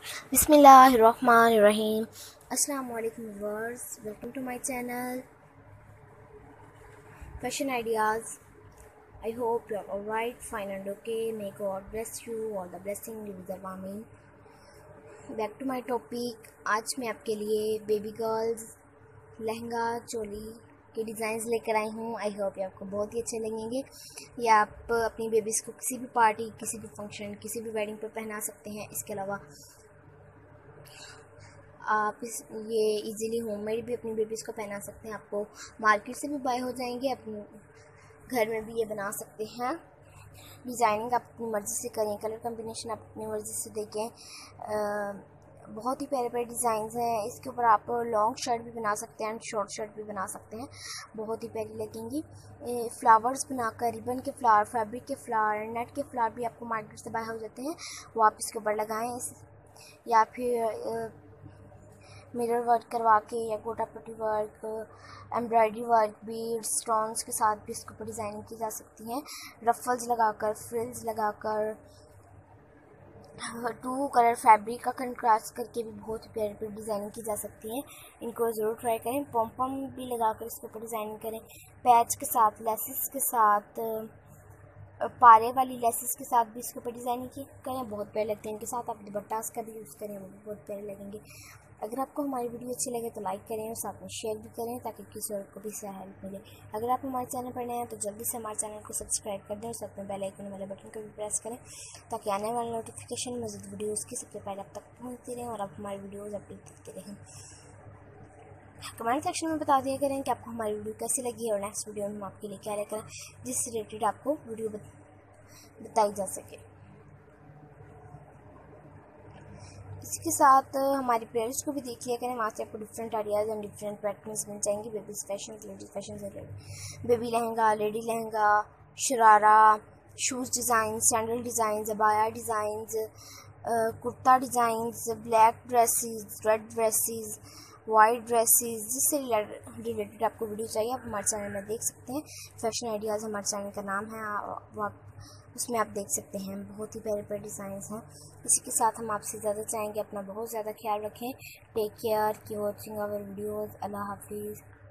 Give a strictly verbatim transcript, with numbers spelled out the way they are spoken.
बिस्मिल्लाहिर्रहमानिर्रहीम। अस्सलाम वालेकुम viewers, welcome to my channel fashion ideas. I hope you are alright, fine and okay. May God bless you, all the blessing reserve आमीन। Back to my topic. आज मैं आपके लिए baby girls lehenga choli के designs लेकर आई हूँ। आई होप ये आपको बहुत ही अच्छे लगेंगे। या आप अपनी बेबीज़ को किसी भी पार्टी, किसी भी फंक्शन, किसी भी वेडिंग पर पहना सकते हैं। इसके अलावा आप इस ये इजीली होममेड भी अपनी बेबीज़ को पहना सकते हैं। आपको मार्केट से भी बाय हो जाएंगे। अपने घर में भी ये बना सकते हैं। डिज़ाइनिंग आप अपनी मर्ज़ी से करें, कलर कम्बिनेशन आप अपनी मर्ज़ी से देखें। बहुत ही प्यारे प्यारे डिज़ाइंस हैं। इसके ऊपर आप लॉन्ग शर्ट भी बना सकते हैं एंड शॉर्ट शर्ट भी बना सकते हैं। बहुत ही प्यारी लगेंगी। फ्लावर्स बनाकर, रिबन के फ्लावर, फैब्रिक के फ्लावर, नेट के फ्लावर भी आपको मार्केट से बाय हो जाते हैं। वो आप इसके ऊपर लगाएँ। या फिर मिरर वर्क करवा के या gota patti work, embroidery work, beads, stones के साथ भी इसके ऊपर डिज़ाइनिंग की जा सकती है। रफल्स लगाकर, फ्रिल्स लगाकर, टू कलर फैब्रिक का कंट्रास्ट करके भी बहुत ही प्यारी प्यारी डिज़ाइनिंग की जा सकती है। इनको ज़रूर ट्राई करें। पॉम पॉम भी लगाकर इसके ऊपर डिज़ाइनिंग करें। पैच के साथ, लेसेस के साथ, पारे वाली लेसेस के साथ भी इसके ऊपर डिज़ाइनिंग की करें। बहुत प्यारे लगते हैं। इनके साथ आप दुपट्टास का भी यूज़ करें, वो भी बहुत प्यारे लगेंगे। अगर आपको हमारी वीडियो अच्छी लगे तो लाइक करें और साथ में शेयर भी करें ताकि किसी और को भी इससे हेल्प मिले। अगर आप हमारे चैनल पर नए हैं तो जल्दी से हमारे चैनल को सब्सक्राइब कर दें और साथ में बेल आइकन वाले बटन को भी प्रेस करें ताकि आने वाले नोटिफिकेशन मज़ीद वीडियोस की सबसे पहले आप तक पहुँचती रहें और आप हमारी वीडियोज़ अपडेट करते रहें। कमेंट सेक्शन में बता दिया करें कि आपको हमारी वीडियो कैसी लगी और नेक्स्ट वीडियो में हम आपके लिए क्या लेकर आएं जिससे रिलेटेड आपको वीडियो बताई जा सके। इसके साथ हमारी प्लेलिस्ट को भी देख लिया करें। वहाँ से आपको different ideas and different patterns मिल जाएंगे। बेबीज फैशन, लेडीज फैशन से related baby lehenga, lady lehenga, sharara, shoes design, sandal design, अबाया designs, kurta designs, black dresses, red dresses, white dresses, जिससे रिलेटेड आपको वीडियो चाहिए आप हमारे चैनल में देख सकते हैं। फैशन आइडियाज़ हमारे चैनल का नाम है, वो आप उसमें आप देख सकते हैं। बहुत ही प्यारे प्यारे डिज़ाइंस हैं। इसी के साथ हम आपसे ज़्यादा चाहेंगे अपना बहुत ज़्यादा ख्याल रखें। Take care, keep watching our videos. Allah हाफिज़।